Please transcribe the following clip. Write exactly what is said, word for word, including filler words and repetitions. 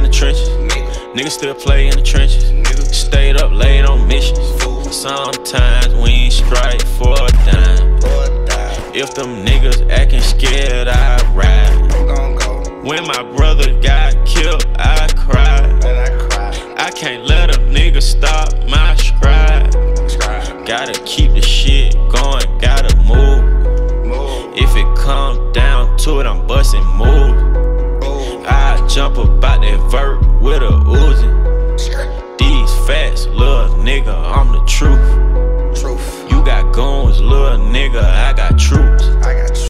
trenches. Niggas still play in the trenches. Stayed up late on missions. Sometimes we ain't strike for a dime. If them niggas acting scared, I ride. When my brother got killed, I cried. I can't let a nigga stop my stride. Gotta keep the shit going, gotta move. If it comes down to it, I'm busting moves. I jump about that vert with a Uzi. These facts, little nigga, I'm the truth. You got goons, little nigga, I got troops.